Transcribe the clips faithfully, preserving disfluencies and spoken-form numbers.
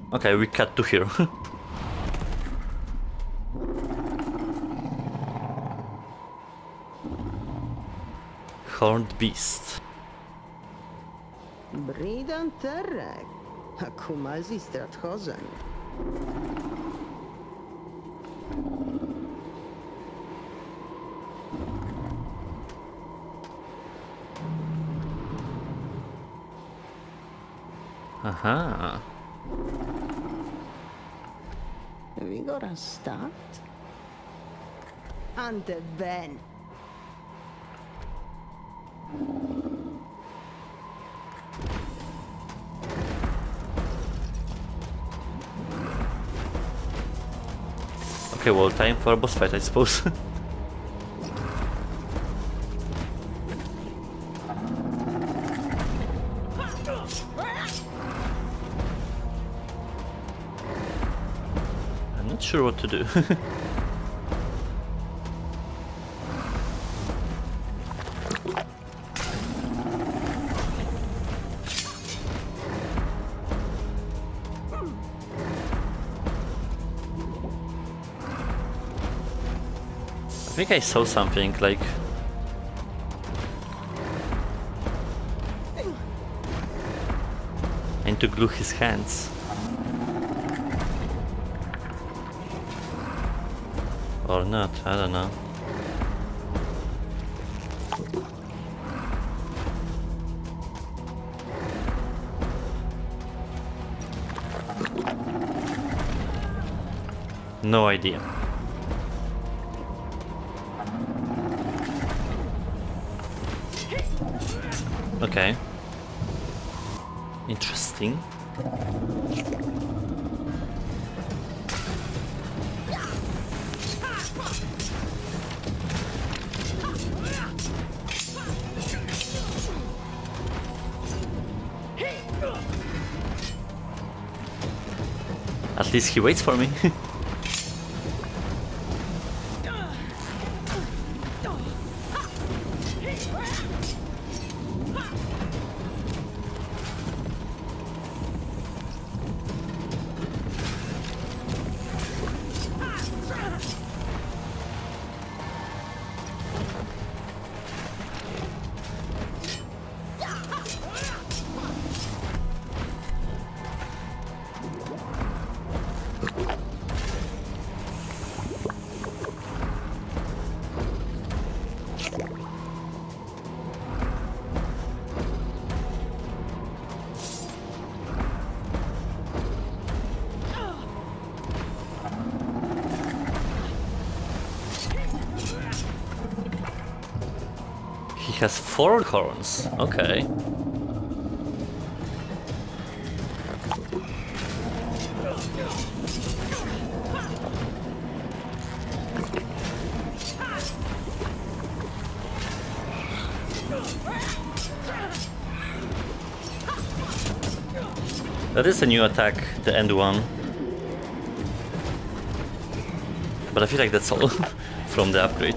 Okay, we cut to here. Horned beast. Bridan terrek. Akumazi stratchozen. Aha. Vi går en start. Ante ben. Okay, well, time for a boss fight, I suppose. I'm not sure what to do. I think I saw something like and to glue his hands. Or not, I don't know. No idea. Okay. Interesting. At least he waits for me. He has four horns. Okay. That is a new attack, the end one. But I feel like that's all from the upgrade.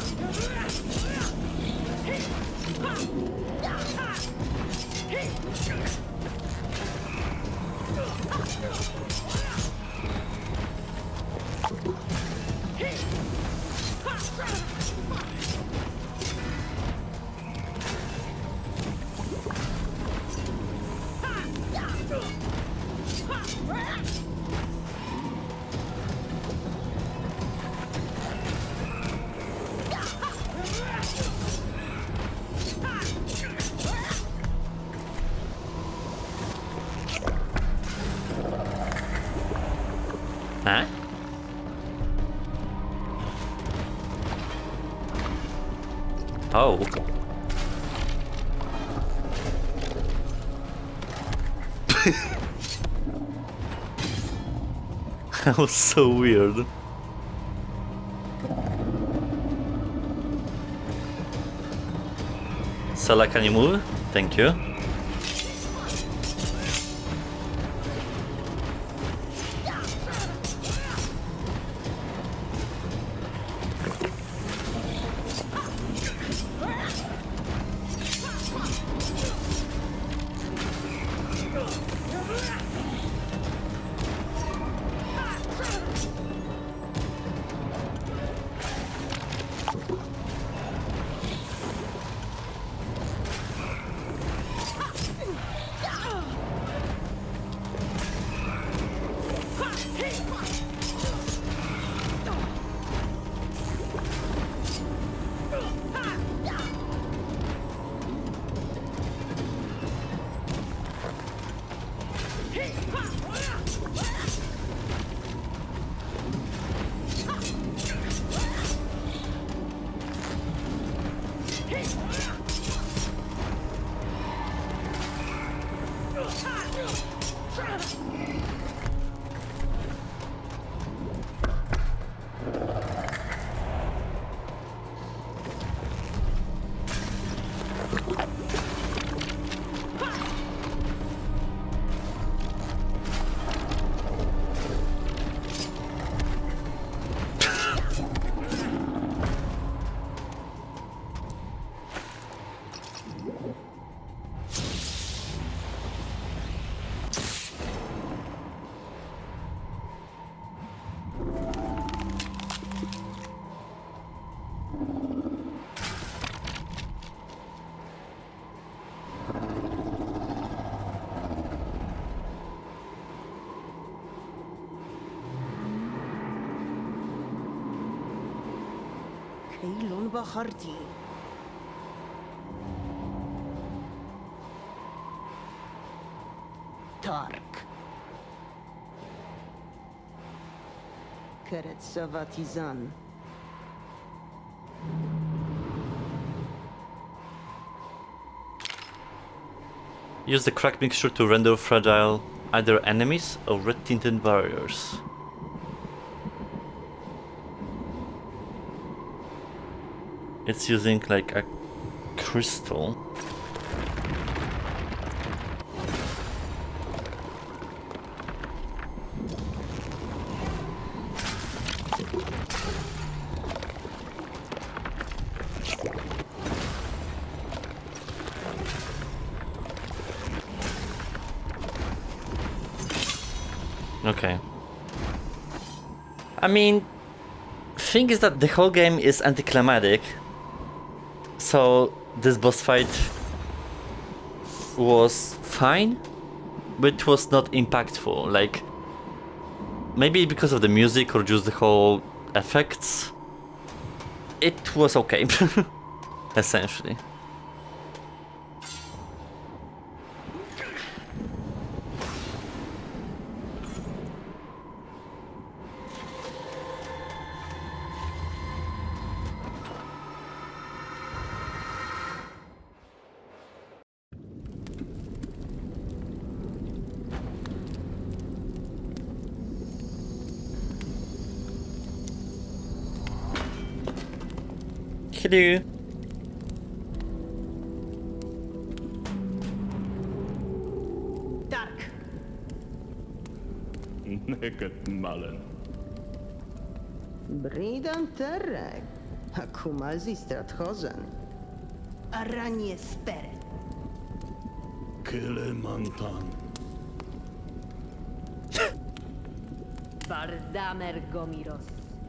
Huh? Oh. That was so weird. Sala, can you move? Thank you. Keylon Bahardi. Tark. Keretsavatizan. Use the crack mixture to render fragile either enemies or red tinted barriers. It's using like a crystal. Okay. I mean, thing is that the whole game is anticlimactic. So this boss fight was fine, but it was not impactful. Like, maybe because of the music or just the whole effects, it was okay, essentially. Hello. Dark. Naked Malen. Bridan Terek. Akumazi Strathosen. Aranie Speret. Kilimantan. Bardamer Gomiros.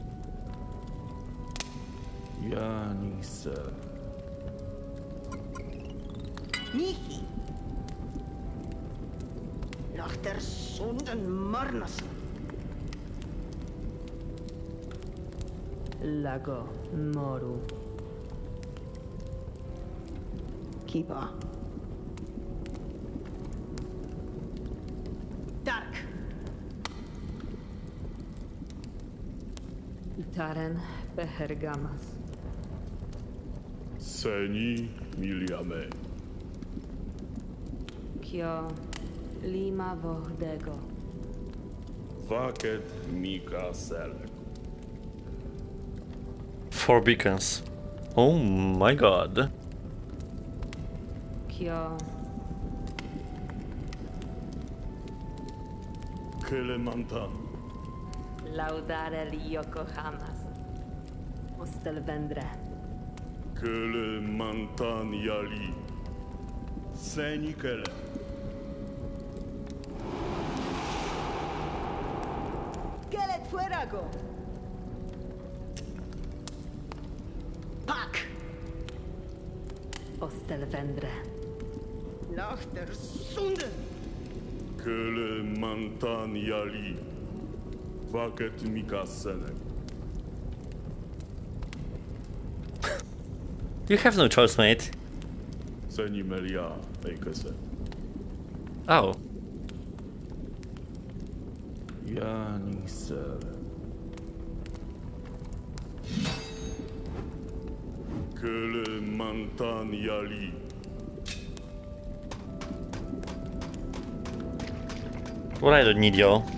Janise. Nihi. Nach der Sunden Marnas. Lago Moru. Kiba. Dark. Taren Behergamas. Seni Miliame. Kyo Lima Vohdego. Vaket Mika Selek. Four beacons. Oh my god. Kyo Kilimantan. Laudare Yokohamas. Mustelvendre. Kilimantan Yali. Seni Kele. Gelet Fuerago. Pak. Ostelvendre. Nach der Sunden. Kilimantan Yali. Vaket Mika Selek. You have no choice, mate. Seni Melia Eikese. Oh. Yani ser. Kele mantan yali. What I don't need, yo.